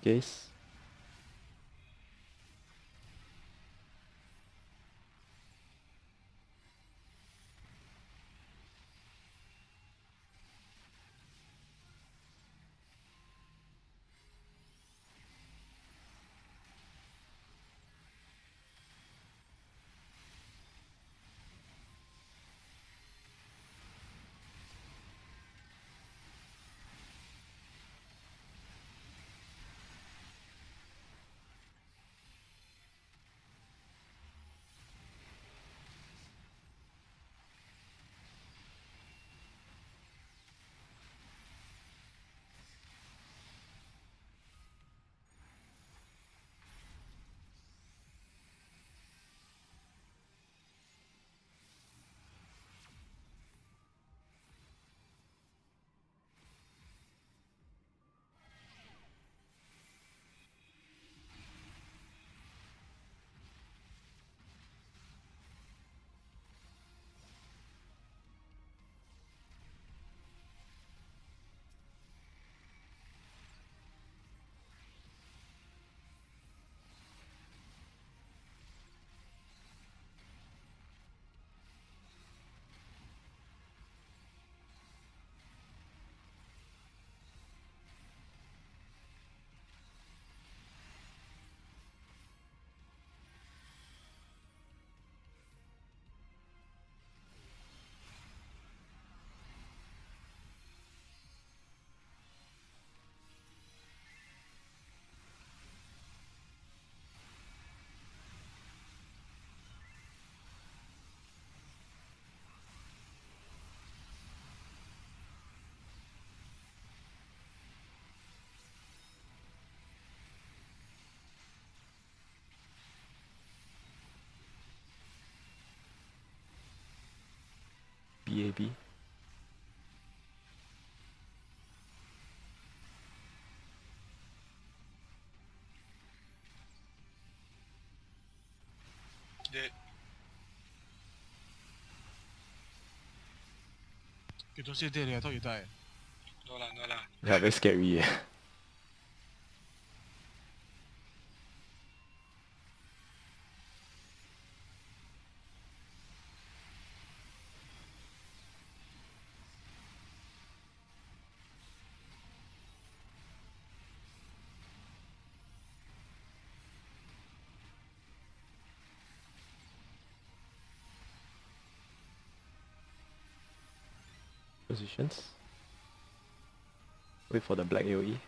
case. BAB. Dead. You don't say dead, I thought you died. No lah, no lah. Yeah, very scary. Positions. Wait for the black AoE.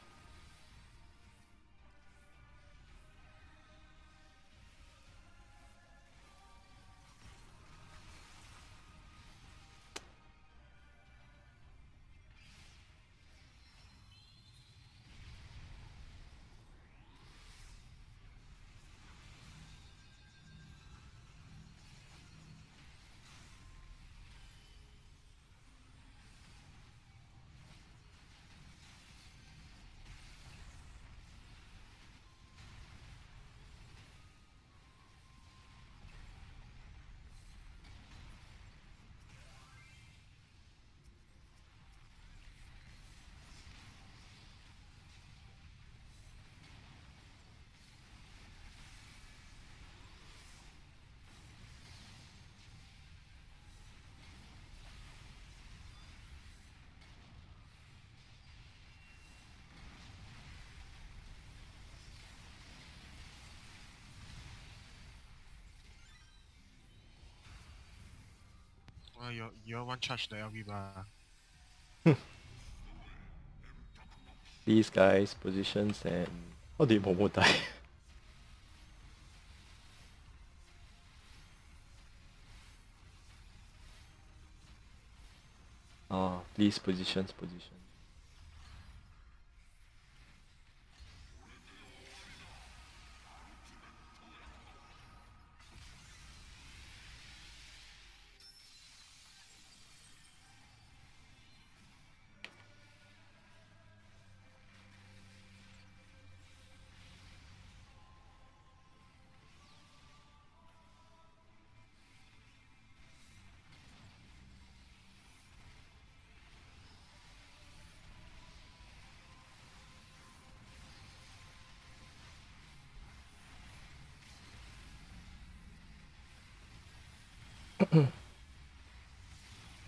Well, you're one charge the LV bar. These guys, positions, and how did Momo die? Oh, please, positions.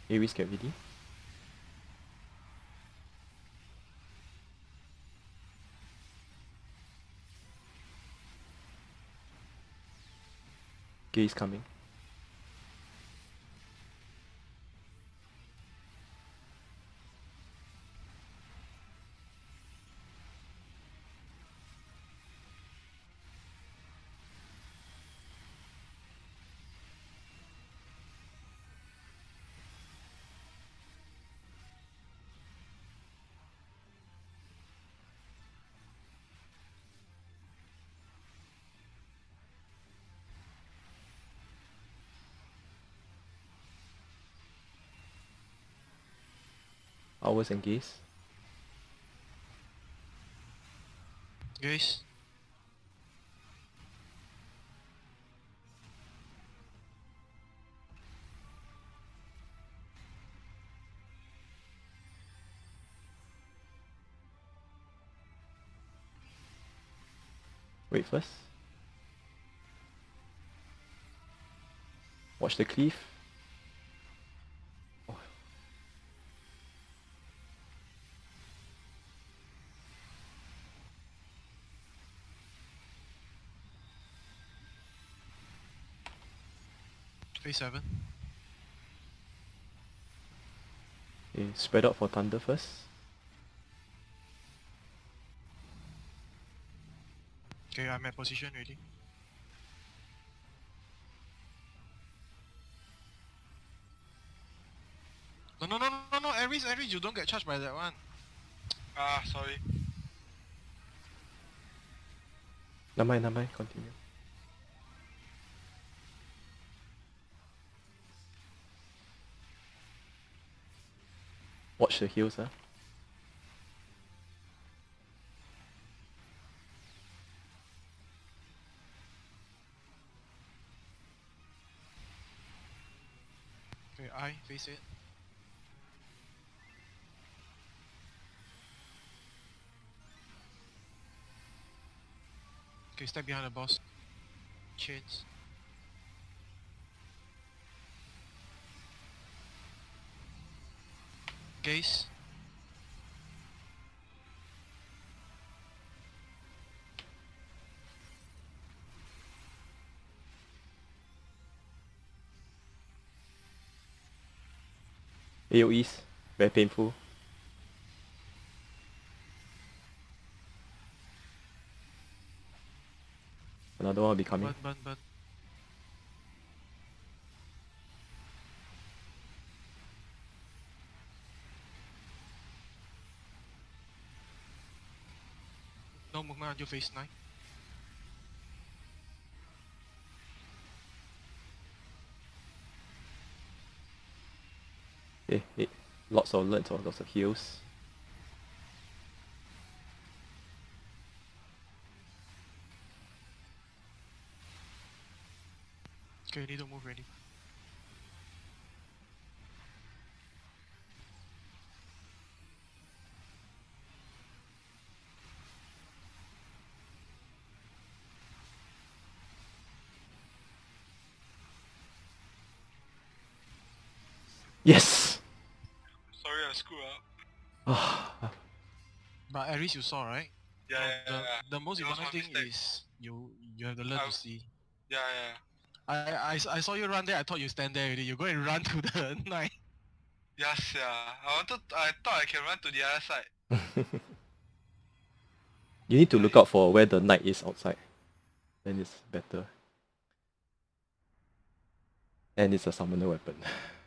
Aries, get ready. Gaze coming. Hours and gaze. Gaze. Wait first. Watch the cleave. Oh. Phase 7. Okay, spread out for thunder first. Okay, I'm at position already. No, Aries, you don't get charged by that one. Ah, sorry. Never mind, continue. Watch the heals, huh? Okay, I face it. Okay, step behind the boss. Chains. Gaze. AoEs, very painful. Another one will be coming. Burn. No movement until phase 9. Lots of alerts or lots of heals. Okay, need to move ready. Yes! Sorry, I screwed up. Ah, But Aries you saw, right? Yeah, So yeah. the most It was important my thing mistake. is you have to learn to see. Yeah. I saw you run there, I thought you stand there already. You go and run to the knight. Yes, yeah. I thought I can run to the other side. you need to look out for where the knight is outside. Then it's better. And it's a summoner weapon.